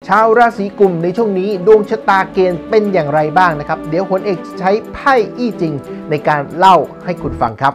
ชาวราศีกุมในช่วงนี้ดวงชะตาเกณฑ์เป็นอย่างไรบ้างนะครับเดี๋ยวโหนเอกใช้ไพ่อี้จริงในการเล่าให้คุณฟังครับ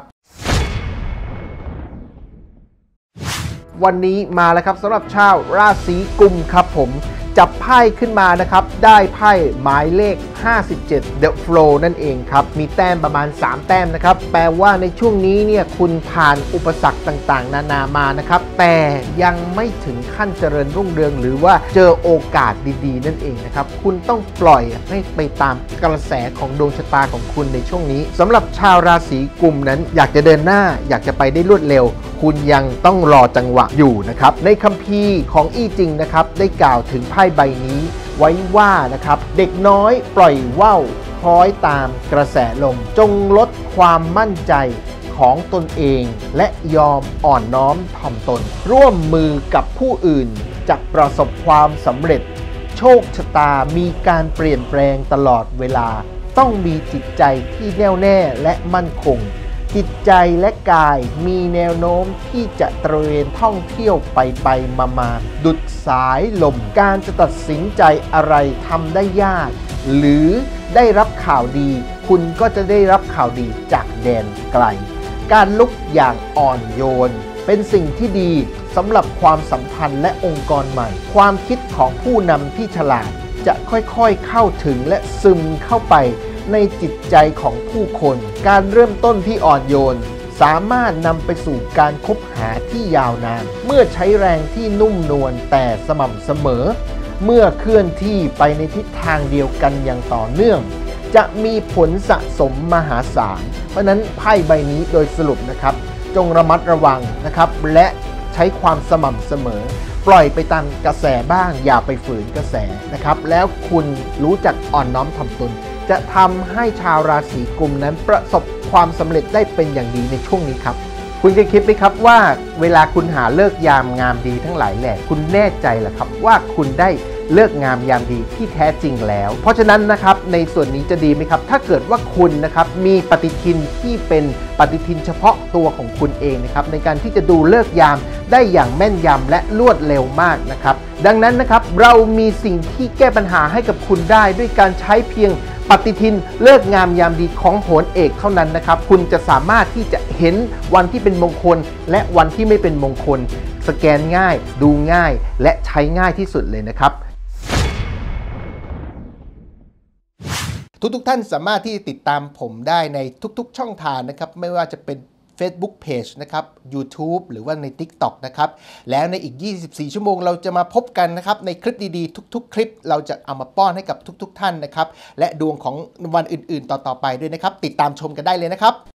วันนี้มาแล้วครับสำหรับชาวราศีกุมครับผมจับไพ่ขึ้นมานะครับได้ไพ่หมายเลข57 The Flow นั่นเองครับมีแต้มประมาณ3แต้มนะครับแปลว่าในช่วงนี้เนี่ยคุณผ่านอุปสรรคต่างๆนานามานะครับแต่ยังไม่ถึงขั้นเจริญรุ่งเรืองหรือว่าเจอโอกาสดีๆนั่นเองนะครับคุณต้องปล่อยให้ไปตามกระแสของดวงชะตาของคุณในช่วงนี้สำหรับชาวราศีกุมนั้นอยากจะเดินหน้าอยากจะไปได้รวดเร็วคุณยังต้องรอจังหวะอยู่นะครับในคัมภีร์ของอี้จริงนะครับได้กล่าวถึงไพ่ใบนี้ไว้ว่านะครับเด็กน้อยปล่อยว่าวคล้อยตามกระแสลมจงลดความมั่นใจของตนเองและยอมอ่อนน้อมถ่อมตนร่วมมือกับผู้อื่นจะประสบความสำเร็จโชคชะตามีการเปลี่ยนแปลงตลอดเวลาต้องมีจิตใจที่แน่วแน่และมั่นคงจิตใจและกายมีแนวโน้มที่จะตระเวนท่องเที่ยวไปมาดุจสายลมการจะตัดสินใจอะไรทำได้ยากหรือได้รับข่าวดีคุณก็จะได้รับข่าวดีจากแดนไกลการลุกอย่างอ่อนโยนเป็นสิ่งที่ดีสำหรับความสัมพันธ์และองค์กรใหม่ความคิดของผู้นำที่ฉลาดจะค่อยๆเข้าถึงและซึมเข้าไปในจิตใจของผู้คนการเริ่มต้นที่อ่อนโยนสามารถนำไปสู่การคบหาที่ยาวนานเมื่อใช้แรงที่นุ่มนวลแต่สม่ำเสมอเมื่อเคลื่อนที่ไปในทิศทางเดียวกันอย่างต่อเนื่องจะมีผลสะสมมหาศาลเพราะนั้นไพ่ใบนี้โดยสรุปนะครับจงระมัดระวังนะครับและใช้ความสม่ำเสมอปล่อยไปตามกระแสบ้างอย่าไปฝืนกระแสนะครับแล้วคุณรู้จักอ่อนน้อมถ่อมตนจะทำให้ชาวราศีกุมนั้นประสบความสำเร็จได้เป็นอย่างดีในช่วงนี้ครับคุณเคยคิดไหมครับว่าเวลาคุณหาฤกษ์ยามงามดีทั้งหลายแหล่คุณแน่ใจเหรอครับว่าคุณได้ฤกษ์งามยามดีที่แท้จริงแล้วเพราะฉะนั้นนะครับในส่วนนี้จะดีไหมครับถ้าเกิดว่าคุณนะครับมีปฏิทินที่เป็นปฏิทินเฉพาะตัวของคุณเองนะครับในการที่จะดูฤกษ์ยามได้อย่างแม่นยำและรวดเร็วมากนะครับดังนั้นนะครับเรามีสิ่งที่แก้ปัญหาให้กับคุณได้ด้วยการใช้เพียงปฏิทินฤกษ์งามยามดีของโหนเอกเท่านั้นนะครับคุณจะสามารถที่จะเห็นวันที่เป็นมงคลและวันที่ไม่เป็นมงคลสแกนง่ายดูง่ายและใช้ง่ายที่สุดเลยนะครับทุกท่านสามารถที่ติดตามผมได้ในทุกช่องทางนะครับไม่ว่าจะเป็น Facebook Page นะครับ YouTube หรือว่าใน TikTok นะครับแล้วในอีก24ชั่วโมงเราจะมาพบกันนะครับในคลิปดีๆทุกๆคลิปเราจะเอามาป้อนให้กับทุกท่านนะครับและดวงของวันอื่นๆต่อไปด้วยนะครับติดตามชมกันได้เลยนะครับ